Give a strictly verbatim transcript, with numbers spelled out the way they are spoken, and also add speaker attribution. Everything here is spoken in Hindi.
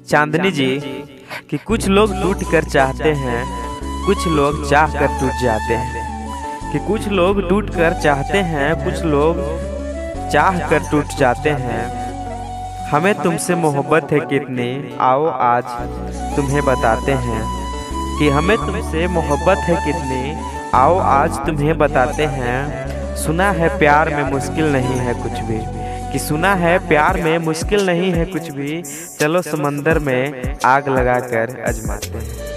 Speaker 1: चांदनी जी कि कुछ लोग टूट कर चाहते हैं, कुछ लोग चाह कर टूट जाते हैं। कि कुछ लोग टूट कर चाहते हैं, कुछ लोग चाह कर टूट जाते हैं। हमें तुमसे मोहब्बत है कितनी, आओ आज तुम्हें बताते हैं। कि हमें तुमसे मोहब्बत है कितनी, आओ आज तुम्हें बताते हैं। सुना है प्यार में मुश्किल नहीं है कुछ भी, कि सुना है प्यार में मुश्किल नहीं है कुछ भी। चलो समंदर में आग लगाकर आजमाते हैं।